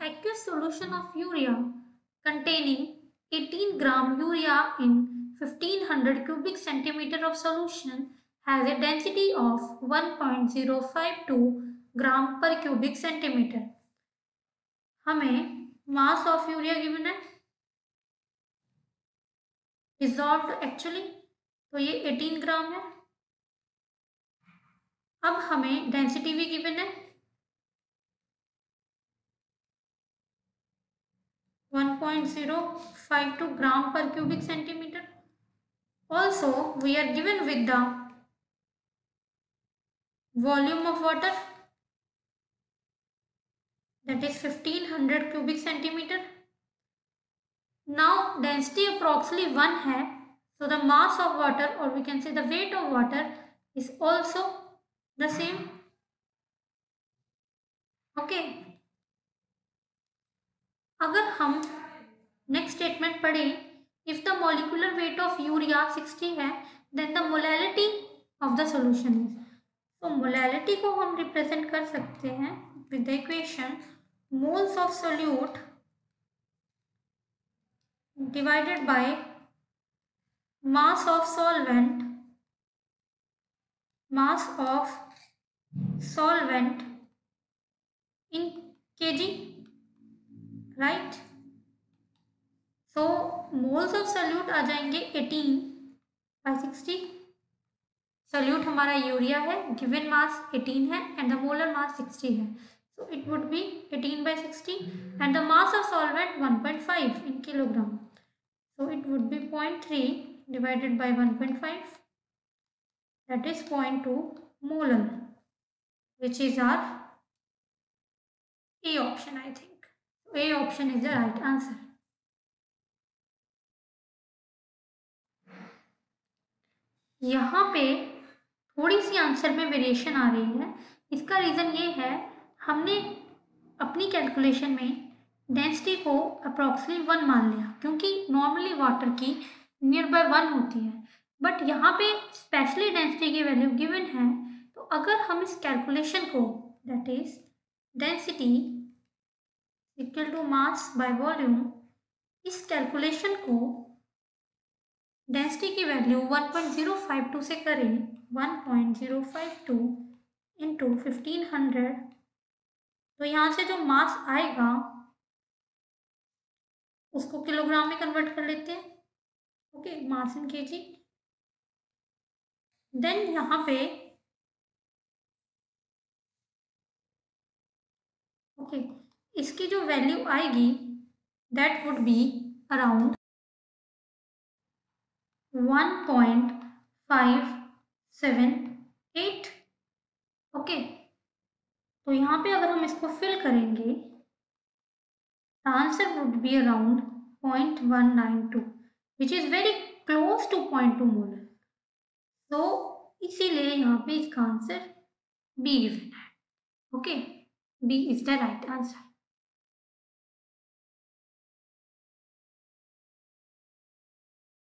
aqueous solution of urea containing 18 gram urea in 1500 cubic centimeter of solution has a density of 1.052 gram per cubic centimeter. हमें mass of urea given है dissolved actually, तो ये 18 ग्राम है। अब हमें density भी given है 1.052 gram per cubic centimeter. Also, we are given with the volume of water, that is 1500 cubic centimeter. Now density approximately 1 है, so the mass of water, or we can say the weight of water, is also the same. Okay. अगर हम next statement पढ़ें, if the molecular weight of urea 60 है, then the molality of the solution is. तो molality को हम represent कर सकते हैं with the equation moles of solute divided by mass of solvent in kg, right. So moles of solute आ जाएंगे 18/60। Solute हमारा यूरिया है, गिवन मास 18 है एंड द मोलर मास 60 है, so it would be 18/60 and the mass of solvent 1.5 in kilogram, so it would be 0.3 divided by 1.5, that is 0.2 molar, which is our A option, I think. So A option is the right answer. यहाँ पे थोड़ी C answer में variation आ रही है। इसका reason ये है, हमने अपनी कैलकुलेशन में डेंसिटी को अप्रॉक्सीमेटली 1 मान लिया, क्योंकि नॉर्मली वाटर की नियर बाय 1 होती है, बट यहाँ पे स्पेशली डेंसिटी की वैल्यू गिवन है। तो अगर हम इस कैलकुलेशन को, that is density equal to mass by volume, इस कैलकुलेशन को डेंसिटी की वैल्यू 1.052 से करें, 1.052 इंटू 1500, तो यहाँ से जो मास आएगा उसको किलोग्राम में कन्वर्ट कर लेते हैं। Okay, mass in KG. Then यहाँ पे ओके, इसकी जो वैल्यू आएगी that would be around 1.578। Okay, तो यहाँ पे अगर हम इसको फिल करेंगे, answer would be around 0.192, which is very close to 0.2 molar. तो इसीलिए यहाँ पे इसका आंसर बी गिवन है। Okay, B is the right answer.